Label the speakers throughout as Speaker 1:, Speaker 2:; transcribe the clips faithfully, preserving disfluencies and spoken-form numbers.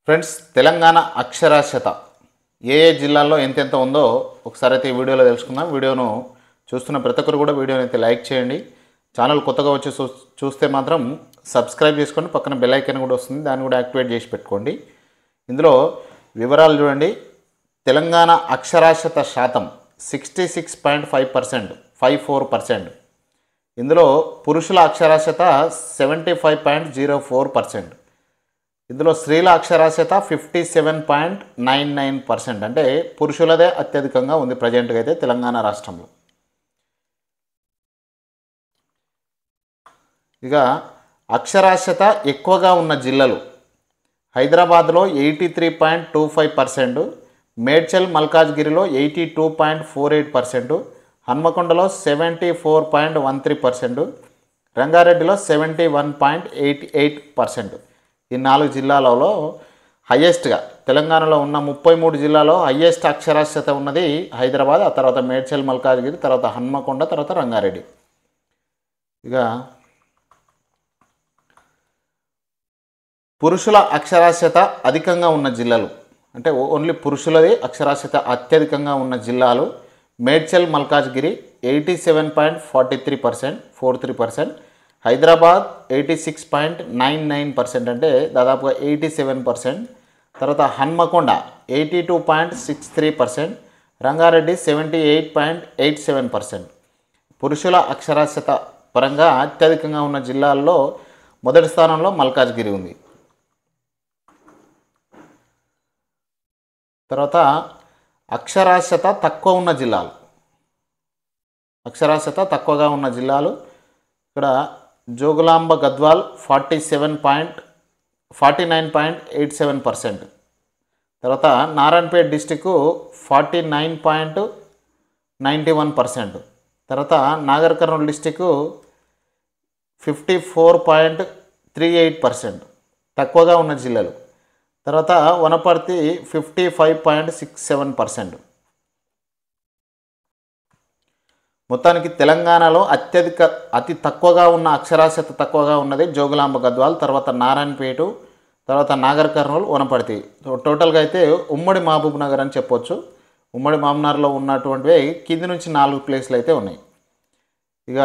Speaker 1: Friends, Telangana అక్షరాస్యత ఏ ఏ జిల్లాల్లో ఎంతెంత ఉందో ఒకసారి అయితే ఈ వీడియోలో తెలుసుకుందాం. వీడియోను చూస్తున్న ప్రతి ఒక్కరు కూడా వీడియోని అయితే లైక్ చేయండి. ఛానల్ కొత్తగా వచ్చి చూస్తే మాత్రం సబ్స్క్రైబ్ చేసుకోండి. పక్కన బెల్ ఐకాన్ కూడా వస్తుంది, దాన్ని కూడా యాక్టివేట్ చేసి పెట్టుకోండి. ఇందులో వివరాలు చూడండి. తెలంగాణ అక్షరాస్యత శాతం sixty six point five percent five four percent ఇందులో పురుషుల అక్షరాస్యత seventy five point zero four percent ఇందులో స్త్రీల అక్షరాస్యత fifty seven point nine nine percent అంటే పురుషులదే అత్యధికంగా ఉంది ప్రజెంట్గా అయితే తెలంగాణ రాష్ట్రంలో. ఇక అక్షరాస్యత ఎక్కువగా ఉన్న జిల్లాలు హైదరాబాద్లో eighty three point two five percent, Medchal మల్కాజ్గిరిలో eighty two point four eight percent, హన్మకొండలో seventy four point one three percent, రంగారెడ్డిలో seventy one point eight eight percent. ఈ నాలుగు జిల్లాలలో హయ్యెస్ట్గా తెలంగాణలో ఉన్న ముప్పై మూడు జిల్లాలో హయ్యెస్ట్ అక్షరాస్యత ఉన్నది హైదరాబాద్, ఆ తర్వాత మేడ్చల్ మల్కాజ్గిరి, తర్వాత హన్మకొండ, తర్వాత రంగారెడ్డి. ఇక పురుషుల అక్షరాస్యత అధికంగా ఉన్న జిల్లాలు అంటే ఓన్లీ పురుషులది అక్షరాస్యత అత్యధికంగా ఉన్న జిల్లాలు Medchal Malkajgiri eighty seven point forty three percent four three percent, Hyderabad eighty six point nine nine percent అంటే దాదాపుగా ఎయిటీ సెవెన్ పర్సెంట్, తర్వాత Hanamkonda eighty two point six three percent, Rangareddy seventy eight point eight seven percent. పురుషుల అక్షరాస్యత పరంగా అత్యధికంగా ఉన్న జిల్లాల్లో మొదటి స్థానంలో మల్కాజ్గిరి ఉంది. తర్వాత అక్షరాస్యత తక్కువ ఉన్న జిల్లాలు అక్షరాస్యత తక్కువగా ఉన్న జిల్లాలు ఇక్కడ Jogulamba Gadwal forty seven point forty nine point eight seven percent, తర్వాత Narayanpet district forty nine point ninety one percent, తర్వాత Nagarkurnool district fifty four point three eight percent తక్కువగా ఉన్న జిల్లాలు, తర్వాత Wanaparthy fifty five point six seven percent. మొత్తానికి తెలంగాణలో అత్యధిక అతి తక్కువగా ఉన్న అక్షరాస్యత తక్కువగా ఉన్నది జోగులాంబ గద్వాల్, తర్వాత నారాయణపేట, తర్వాత నాగర్ కర్నూలు, వనపర్తి. టోటల్గా అయితే ఉమ్మడి మహబూబ్ నగర్ అని చెప్పొచ్చు. ఉమ్మడి మహబూబ్నగర్లో ఉన్నటువంటివి కింది నుంచి నాలుగు ప్లేస్లు అయితే ఉన్నాయి. ఇక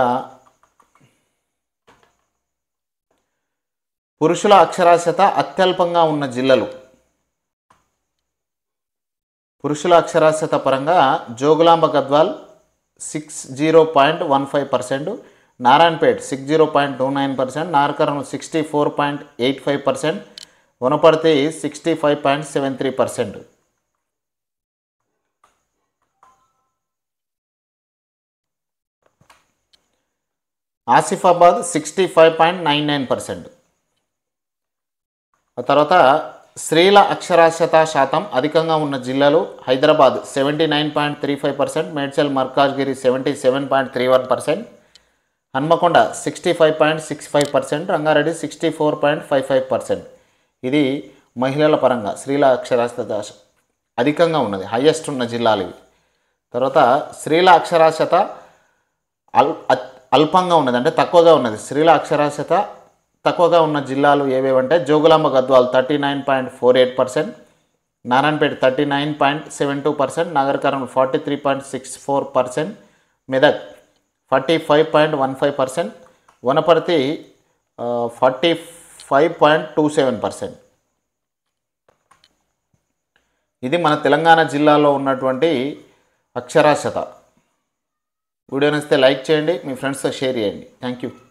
Speaker 1: పురుషుల అక్షరాస్యత అత్యల్పంగా ఉన్న జిల్లాలు పురుషుల అక్షరాస్యత పరంగా Jogulamba Gadwal six zero point one five percent, Narayanpet six zero point two nine percent, Nagarkurnool sixty four point eight five percent, Wanaparthy sixty five point seven three percent. Asifabad sixty five point nine nine percent. ఆ తర్వాత స్త్రీల అక్షరాస్యత శాతం అధికంగా ఉన్న జిల్లాలు Hyderabad seventy nine point three five percent, Medchal Malkajgiri seventy seven point three one percent, Hanamkonda sixty five point six five percent, Rangareddy sixty four point five five percent. ఇది మహిళల పరంగా స్త్రీల అక్షరాస్యత అధికంగా ఉన్నది, హయ్యెస్ట్ ఉన్న జిల్లాలు ఇవి. తర్వాత స్త్రీల అక్షరాస్యత అల్ అల్పంగా ఉన్నది అంటే తక్కువగా ఉన్నది. స్త్రీల అక్షరాస్యత తక్కువగా ఉన్న జిల్లాలు ఏవేవంటే Jogulamba Gadwal thirty nine point four eight percent, Narayanpet thirty nine point seven two percent, Nagarkurnool forty three point six four percent, Medak forty five point one five percent, Wanaparthy forty five point two seven percent. ఇది మన తెలంగాణ జిల్లాలో ఉన్నటువంటి అక్షరాస్యత. Video నచ్చితే like చేయండి, మీ ఫ్రెండ్స్తో share చేయండి. Thank you.